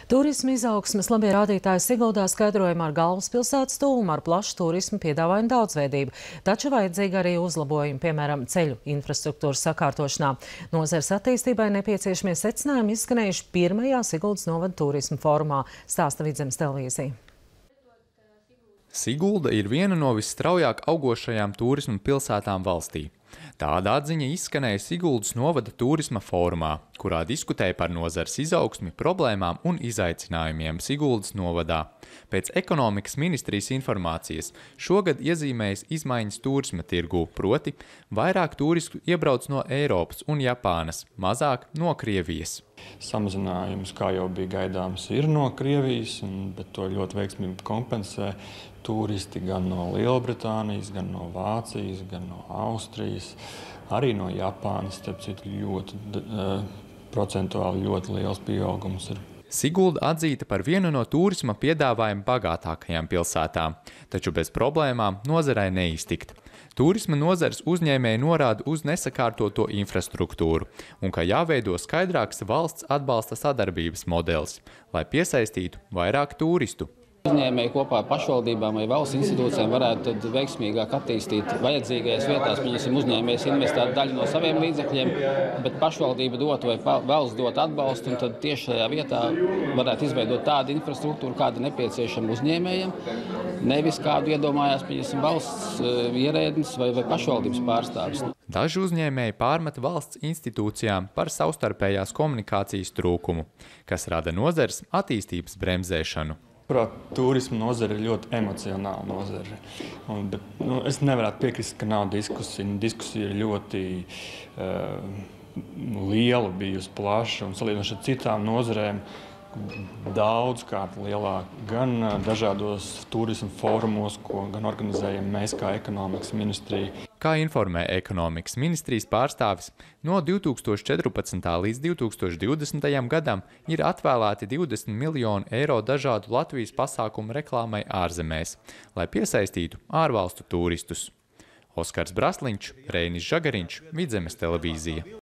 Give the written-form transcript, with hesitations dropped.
Turisma izaugsmes labie rādītāji Siguldā skaidrojumi ar galvaspilsētas tūmu, ar plašu turismu piedāvājumu daudzveidību, taču vajadzīgi arī uzlabojumi, piemēram, ceļu infrastruktūras sakārtošanā. Nozares attīstībai nepieciešamie secinājumi izskanējuši pirmajā Siguldas novada turisma fórumā, stāsta Vidzemes televīzija. Sigulda ir viena no visstraujāk augošajām turisma pilsētām valstī. Tāda atziņa izskanēja Siguldas novada turisma fórumā, kurā diskutēja par nozares izaugsmi, problēmām un izaicinājumiem Siguldas novadā. Pēc ekonomikas ministrijas informācijas šogad iezīmējas izmaiņas turisma tirgū, proti vairāk turistu iebrauc no Eiropas un Japānas, mazāk no Krievijas. Samazinājums, kā jau bija gaidāms, ir no Krievijas, bet to ļoti veiksmīgi kompensē turisti gan no Lielbritānijas, gan no Vācijas, gan no Austrijas, arī no Japānas, starp citu procentuāli ļoti liels pieaugums ir. Sigulda atzīta par vienu no turisma piedāvājuma bagātākajām pilsētām, taču bez problēmām nozarei neiztikt. Turisma nozares uzņēmēji norāda uz nesakārtoto infrastruktūru un ka jāveido skaidrāks valsts atbalsta sadarbības modelis, lai piesaistītu vairāk turistu. Uzņēmēji kopā ar pašvaldībām vai valsts institūcijām varētu tad veiksmīgāk attīstīt vajadzīgajās vietās. Pieņemsim, uzņēmējs investētu daļu no saviem līdzekļiem, bet pašvaldība dot vai valsts dot atbalstu, un tad tieši šajā vietā varētu izveidot tādu infrastruktūru, kāda nepieciešama uzņēmējiem, nevis kādu iedomājās, pieņemsim, valsts ierēdnis vai pašvaldības pārstāvis. Daži uzņēmēji pārmet valsts institūcijām par savstarpējās komunikācijas trūkumu, kas rada nozares attīstības bremzēšanu. Turisma nozare ir ļoti emocionāla nozare. Es nevarētu piekrist, ka nav diskusija. Diskusija ir ļoti liela bijusi, plaša un salīdzinoši ar citām nozarēm daudzkārt lielāka. Gan dažādos turisma fórumos, ko gan organizējam mēs kā ekonomikas ministrija. Kā informē ekonomikas ministrijas pārstāvis, no 2014. līdz 2020. gadam ir atvēlēti 20 miljoni eiro dažādu Latvijas pasākumu reklāmai ārzemēs, lai piesaistītu ārvalstu turistus. Oskars Brasliņš, Reinis Žagariņš, Vidzemes televīzija.